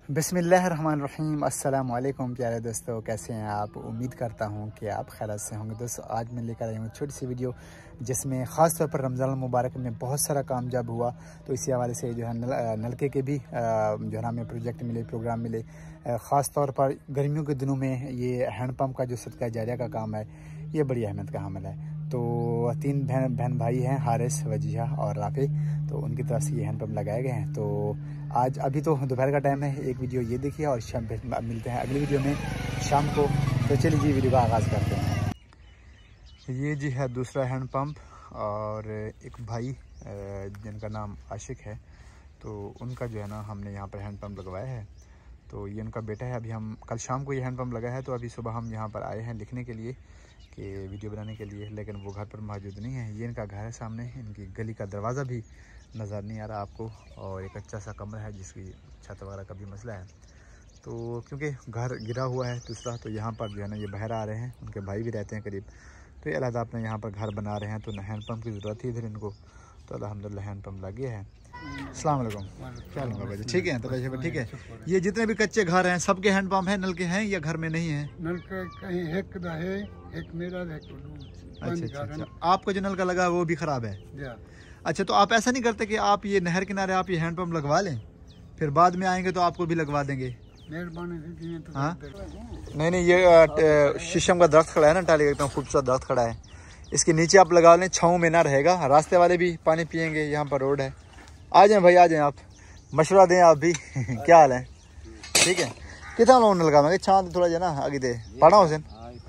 बिस्मिल्लाहिर्रहमानिर्रहीम। अस्सलाम वालेकुम प्यारे दोस्तों, कैसे हैं आप? उम्मीद करता हूं कि आप खैरियत से होंगे। दोस्तों आज मैं लेकर आई हूँ छोटी सी वीडियो जिसमें ख़ास तौर पर रमज़ान मुबारक में बहुत सारा कामयाब हुआ। तो इसी हवाले से जो है नलके के भी जो है हमें प्रोजेक्ट मिले, प्रोग्राम मिले। ख़ास तौर पर गर्मियों के दिनों में ये हैंडपम्प का जो सदका जारिया का काम है, ये बड़ी अहमियत का हमल है। तो 3 बहन भाई हैं, हारिस, वजीहा और राफी। तो उनकी तरफ से ये हैंडपम्प लगाए गए हैं। तो आज अभी तो दोपहर का टाइम है, एक वीडियो ये देखिए और शाम पे मिलते हैं अगली वीडियो में शाम को। तो चलिए जी वीडियो का आगाज़ करते हैं। ये जी है दूसरा हैंडपम्प और एक भाई जिनका नाम आशिक है, तो उनका जो है ना हमने यहाँ पर हैंडपम्प लगवाया है। तो ये उनका बेटा है। अभी हम कल शाम को ये हैंडपम्प लगा है, तो अभी सुबह हम यहाँ पर आए हैं लिखने के लिए कि वीडियो बनाने के लिए, लेकिन वो घर पर मौजूद नहीं है। ये इनका घर है सामने, इनकी गली का दरवाज़ा भी नज़र नहीं आ रहा आपको, और एक अच्छा सा कमरा है जिसकी छत वगैरह का भी मसला है। तो क्योंकि घर गिरा हुआ है दूसरा, तो यहाँ पर जो है ना ये बाहर आ रहे हैं, उनके भाई भी रहते हैं करीब। तो ये अलहदा अपने यहाँ पर घर बना रहे हैं, तो हैंडपम्प की ज़रूरत थी इधर इनको। तो अल्हम्दुलिल्लाह हैंडपम्प लग गया है। अस्सलाम वालेकुम, क्या हाल है बाबा जी? ठीक है, तो ठीक है। ये जितने भी कच्चे घर हैं सबके हैंडपम्प हैं, नल के हैं या घर में नहीं है? नल का कहीं एक दा है, एक मेरा है। अच्छा। आपका जो नल का लगा है वो भी ख़राब है? अच्छा, तो आप ऐसा नहीं करते कि आप ये नहर किनारे आप ये हैंडपम्प लगवा लें, फिर बाद में आएंगे तो आपको भी लगवा देंगे? मेहरबानी। हाँ नहीं, ये शीशम का दरख्त खड़ा है ना, टाली एकदम खूबसूरत दरख्त खड़ा है, इसके नीचे आप लगा लें, छाँव में ना रहेगा, रास्ते वाले भी पानी पियेंगे। यहाँ पर रोड है। आ जाएं भाई, आ जाएं, आप मशवरा दें आप भी। क्या हाल है? ठीक है। कितना लोन लगाएंगे? छाँव थोड़ा जो ना आगे दे पढ़ा हुसैन।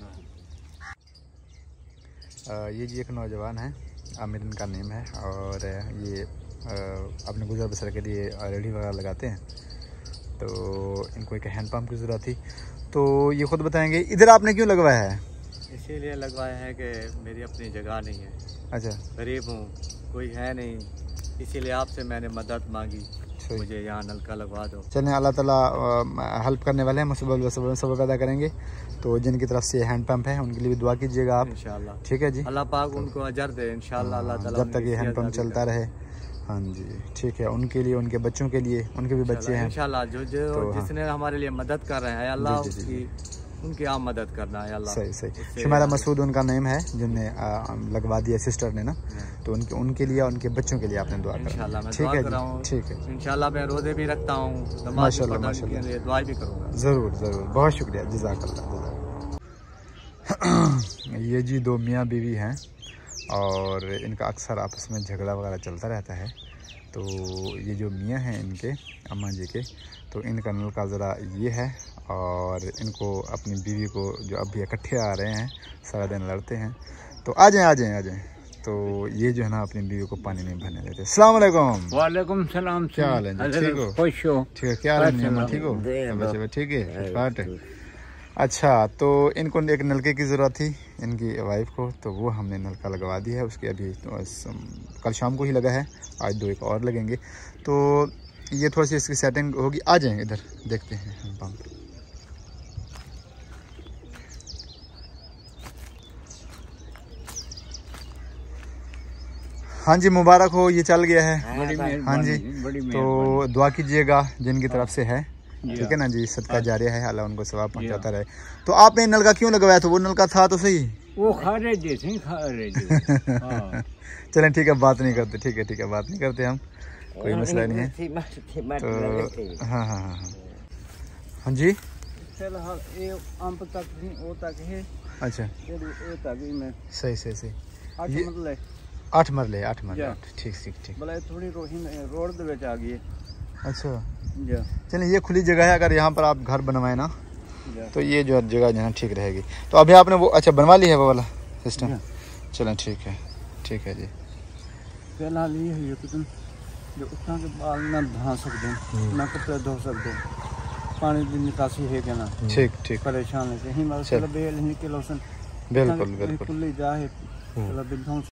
ये जी एक नौजवान है, आमिर इनका नेम है, और ये अपने गुजर बसर के लिए रेडी वगैरह लगाते हैं। तो इनको एक हैंडपम्प की ज़रूरत थी, तो ये ख़ुद बताएंगे। इधर आपने क्यों लगवाया है? इसीलिए लगवाया है कि मेरी अपनी जगह नहीं है। अच्छा, गरीब हूँ, कोई है नहीं, इसीलिए आपसे मैंने मदद मांगी, मुझे यहाँ नलका लगवा दो। चलें, अल्लाह ताला हेल्प करने वाले हैं, मुसीबत सबब पैदा करेंगे। तो जिनकी तरफ से हैंडपम्प है उनके लिए भी दुआ कीजिएगा आप, इंशाल्लाह। ठीक है जी, अल्लाह पाक उनको अजर दे इंशाल्लाह, अल्लाह ताला, जब तक ये हैंडपम्प चलता रहे। हाँ जी, ठीक है। उनके लिए, उनके बच्चों के लिए, उनके भी बच्चे हैं इंशाल्लाह, जो जिसने हमारे लिए मदद कर रहे हैं, अल्लाह उनकी आप मदद करना है अल्लाह। सही। शुमारा मसूद उनका नेम है, जिनने लगवा दिया सिस्टर ने ना। तो उनके लिए, उनके बच्चों के लिए आपने दुआ करें। ठीक है, ठीक है इंशाल्लाह। मैं रोज़े भी रखता हूँ, माशाल्लाह, दुआ भी करूँगा। ज़रूर, बहुत शुक्रिया, जज़ाकल्लाह। ये जी 2 मियाँ बीवी हैं और इनका अक्सर आपस में झगड़ा वगैरह चलता रहता है। तो ये जो मियाँ हैं इनके अम्मा जी के, तो इनका नल का ज़रा ये है, और इनको अपनी बीवी को जो अभी इकट्ठे आ रहे हैं, सारा दिन लड़ते हैं। तो आ जाएं। तो ये जो है ना अपनी बीवी को पानी नहीं भरने देते। अस्सलाम वालेकुम। वालेकुम सलाम। क्या हाल है? ठीक हो? खुश हो? ठीक है। क्या हाल है? ठीक हो? बच्चे ठीक है? अच्छा, तो इनको एक नलके की ज़रूरत थी इनकी वाइफ को, तो वो हमने नलका लगवा दिया है। उसके अभी तो कल शाम को ही लगा है, आज 2 एक और लगेंगे। तो ये थोड़ी सी इसकी सेटिंग होगी। आ जाएंगे इधर, देखते हैं हम पंप। हाँ जी, मुबारक हो, ये चल गया है। हाँ जी, तो दुआ कीजिएगा जिनकी तरफ से है, ठीक है ना जी। सदका जारिया है, अल्लाह उनको सवाब पहुंचाता रहे। तो आपने नलका क्यों लगवाया था? वो नलका था तो सही, वो खा रहे थे। चलें, ठीक है, बात नहीं करते। ठीक है, बात नहीं करते हम, कोई मसला नहीं है। तो हाँ जी, अच्छा, सही। 8 मरले। ठीक। थोड़ी रोड आ गई। अच्छा, चलिए, ये खुली जगह है, अगर यहाँ पर आप घर बनवाए ना तो ये जो जगह जो है ठीक रहेगी। तो अभी आपने वो अच्छा बनवा ली है वो वाला सिस्टम? चलें, ठीक है जी। फिलहाल ये है कि तुम जो उतना के बाल ना धो सकते हैं, ना कपड़े धो सकते हैं, पानी की निकासी है क्या ना। ठीक परेशान है, बिल्कुल।